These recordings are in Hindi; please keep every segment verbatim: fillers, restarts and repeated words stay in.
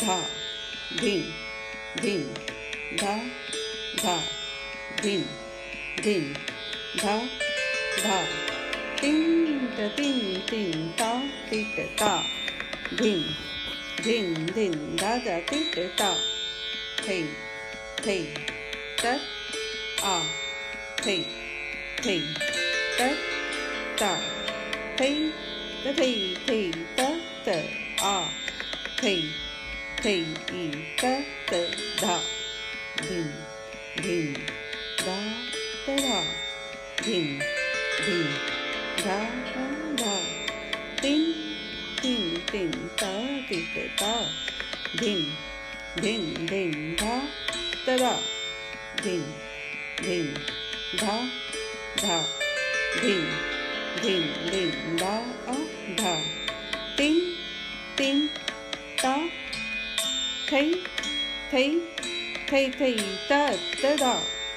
धा धिन धिन धा धा धिन धिन धा धा तिन तिन तिन ता तिट ता धिन धिन धिन धा धा तिट ता थै थै तत आ थै थै तत ता थै थै थै तत आ थै थै ई तत धा धिन धिन धा धा धिन धिन धा धा तिन तिन तिन ता तिट ता धिन धिन धिन धा धा धिन धिन धा धा धिन धिन धिन धा धा तिन तिन ता थै थै थै थै तत धा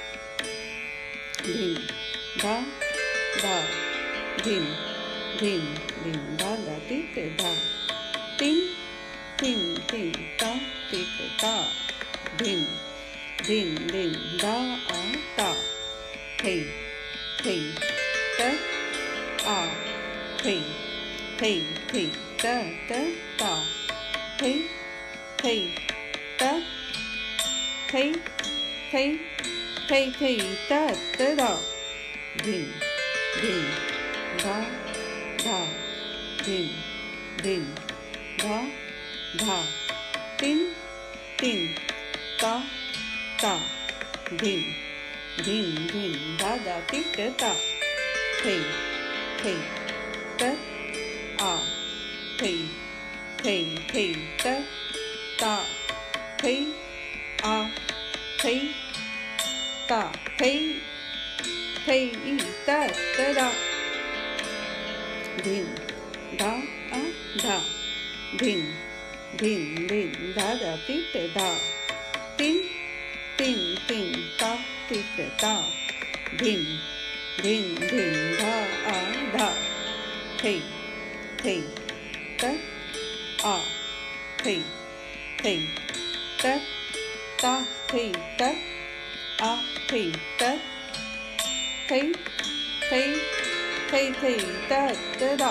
धिन धा धा धिन धिन धिन धा धा तिट धा तिन तिन तिन ता तिट ता धिन धिन धिन धा आ ता थै थै तत आ थै थै थै तत ता थै थै तत थै थै थै थै तत धा धिन धिन धा धा धिन धिन धा धा तिन तिन ता ता धिन धिन धिन धा धा तिट ता थै थै तत आ थै थै थै तत ता थै आ थै ता थै थै ई तत धा धिन धा आ धा धिन धिन धिन धा धा तिट धा तिन तिन तिन ता तिट ता धिन धिन धिन धा आ धा थै थै तत आ थै थै तत ता थै तत आ थै तत थै थै थै थै तत धा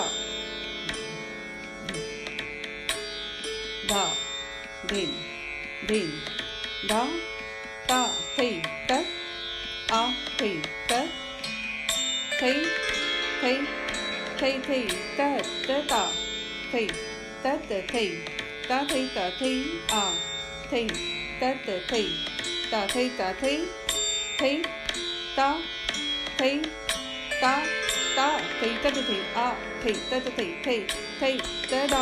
धा धिन धिन धा ता थै तत आ थै तत थै थै थै थै तत ता थै तत थै ता थै ता थै आ थै तत थै ता थै ता थै थै ता थै ता ता थै तत थै आ थै तत थै थै थै तदा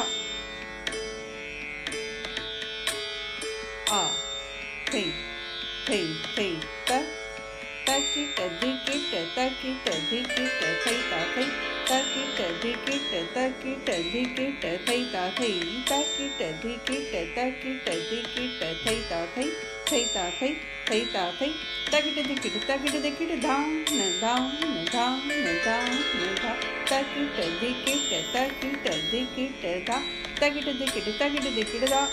आ थै थै थै त तकिट दिकिट तकिट दिकिट थै ता थै तकिट दिकिट तकिट दिकिट थै ता थै तकिट दिकिट तकिट दिकिट थै ता थै थै ता थै थै ता थै तकिट दिकिट तकिट दिकिट धान धान धान धान धा तकिट दिकिट तकिट दिकिट धा तकिट दिकिट तकिट दिकिट धा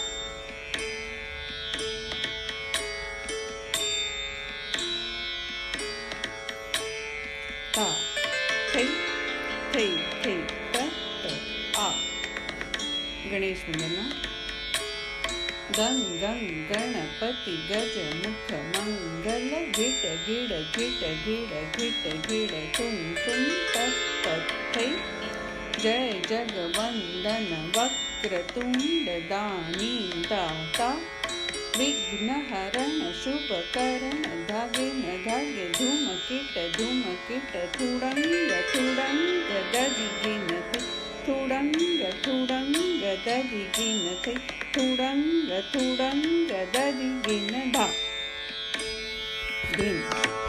ता थै थै थै त त आ गणेश वंदना गं गं गणपति गज मुख मंगल गिट गिड़ गिट गिड़ गिट गिड़ तुम तुम तत् तत् थै जय जगवंदन वक्रतुंड दानी दाता विघ्न हरण शुभ करण धागे न धागे धूम किट धूम किट थुडंग थुडंग ददिगिन थुडंग थुडंग ददिगिन थुडंग थुडंग ददिगिन धा दिन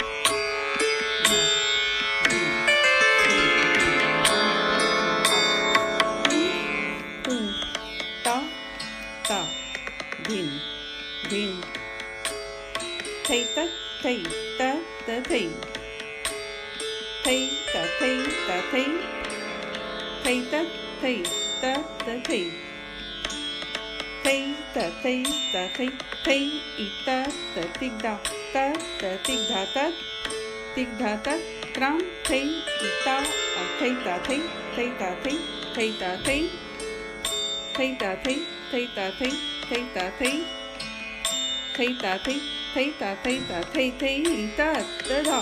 तुम ता ता दिन दिन थै तक थै ता त थै थै ता थै ता थै थै तक थै ता त थै थै thei ta thei ta thei thei ita ta tik da ta ta tik da ta tik da ta tram thei ita a thei ta thei thei ta thei thei ta thei thei ta thei thei ta thei thei ta thei thei ta thei thei ta thei ta thei thei ita ta da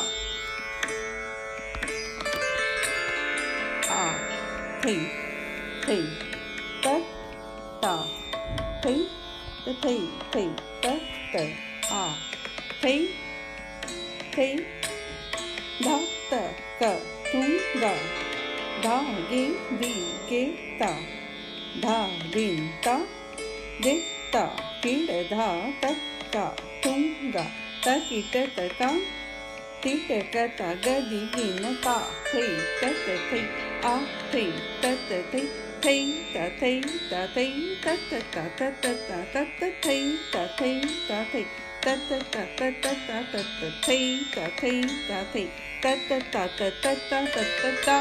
a thei thei ta ta thei ta thei thei ta ta a thei thei da ta ka thum ga da ge di ge ta da din ta de ta ki da ta ka thum ga ta ki ta ta ta ti ta ka ta ga di gi na ta thei ta ta thei a thei ta ta thei thei ta thei ta thei ta ta ta ta ta ta ta ta thei ta thei ta thei ta ta ta ta ta ta ta ta thei ta thei ta thei ta ta ta ta ta ta ta ta ta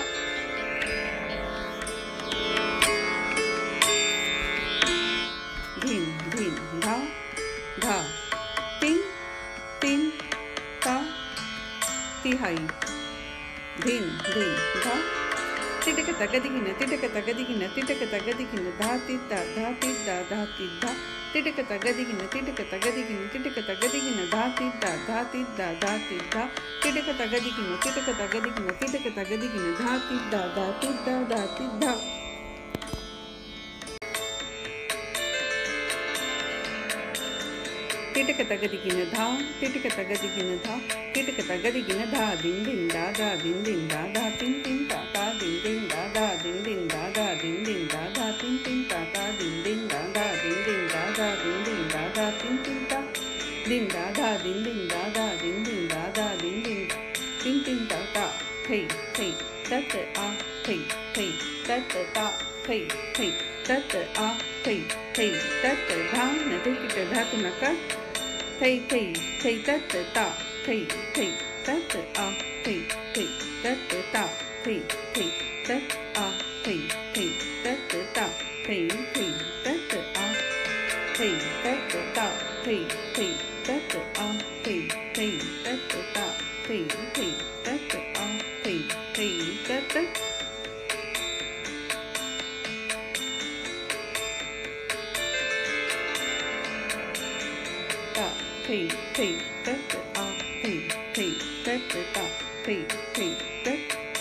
dhin dhin dha dha tin tin ta ti hai dhin dhin dha titak tagadigina titak tagadigina titak tagadigina dha ti da dha ti da dha ti da titak tagadigina titak tagadigina titak tagadigina dha ti da dha ti da dha ti da titak tagadigina titak tagadigina titak tagadigina dha ti da dha ti da dha ti da titak tagadigina dha titak tagadigina dha titak tagadigina dha din din da da din din da da tin tin ta ta din din da da din din da da din din da da tin tin ta ta din din da da din din da da din din da da tin tin ta din da da din din da da din din da da din din tin tin ta ta thei thei ta ta a thei thei ta ta ta thei thei ta ta a thei thei ta ta dha na thei ki dha tu na ka thei thei thei ta ta ta thei thei ta ta a thei thei ta ta ta thei thei ta a thei thei ta ta ta thei thei ta ta a thei ta ta ta thei thei ta ta a thei thei ta ta ta thei thei ta ta a thei thei ta ta thei thei ta ta a thei thei ta ta ta thei thei ta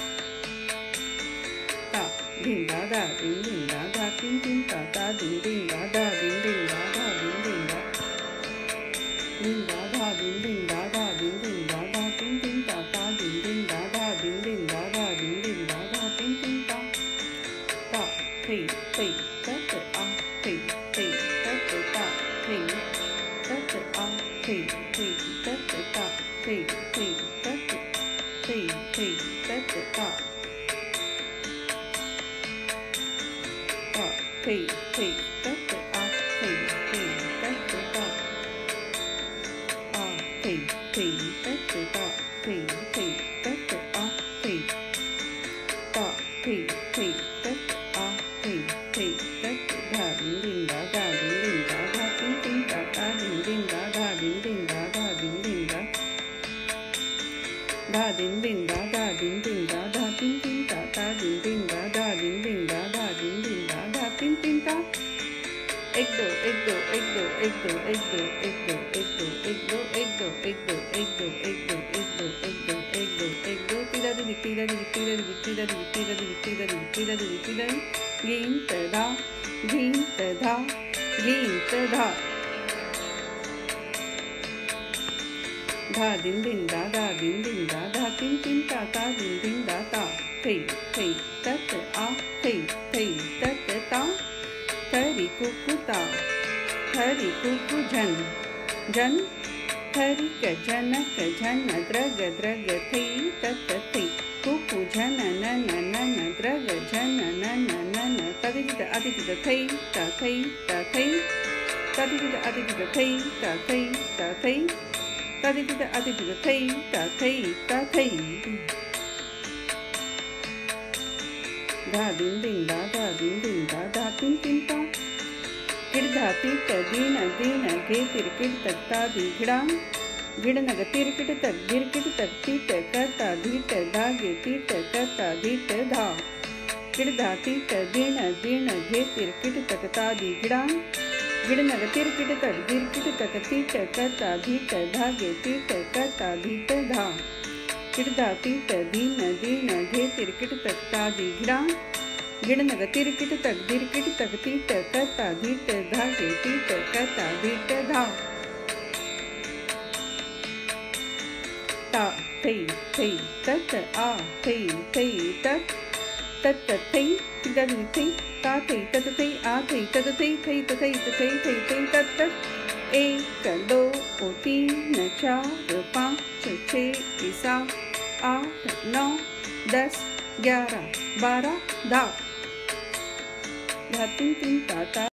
ta din da da din din da da tin tin ta ta din din da da din din da da din din da din da da din din da da din din da da tin tin ta ta din din da da din din da da din din da da tin tin ta ta thei thei ta ta a thei thei ta ta ta thei ta ta a thei thei ta ta ta thei thei ta ta thei thei ta ta ta ta thei thei ta ta a thei thei ta ta ta a thei thei ta ta ta thei thei ta ta a thei ta thei thei ta ta a thei thei ta ta dha din din da da din din da da tin tin ta ta din din da da din din da da din din da da din din da da din din da da tin tin ta ta din din da da din din da da din din da da tin tin ta ek do ek do ek do ek do ek do ek do ek do ek do ek do ek do ek do ek do ek do ek do ek do ek do tira di tira di tira di tira di tira di tira di tira di tira gin ta da gin ta da gin ta da dha din din da da din din da da tin tin ta ta din din da ta thei thei ta ta a thei thei ta ta ta thari ku ku ta thari ku ku jan jan thari ka jana ka jana draga draga thei ta ta thei ku ku jana na na na na draga jana na na na na ta di ta adi ta thei ta thei ta thei ta di ta adi ta thei ta thei ta thei ta di ta adi ta thei ta thei ta thei da din din da da din din da da tin tin ta किड़ धा तीट दीन दीन घे तिर किड़ तक ता धी घिड़ा गिड़ नग तिर किट तक गिर किट तक तीट करता धीट धा गे तीट करता धीट धा किड़ धा तीट दीन दीन घे तिर किट तक ता धी घिड़ा गिड़ नग तिर किट तक गिर किट तक तीट करता धीट धा गे तीट करता धीट धा किड़ धा तीट दीन दीन घे तिर किट तक ता धी घिड़ा गिड़ नग तिर किट तक गिर किट तक तीट करता धीट धा गे तीट करता धीट धा ता थई थई तत आ थई थई तत तत थई तत थई ता थई तत थई आ थई तत थई थई तथई तथई थई थई तत तत एक दो तीन चार पाँच छः सात आठ नौ दस ग्यारह बारह धा धा तीन तीन ता ता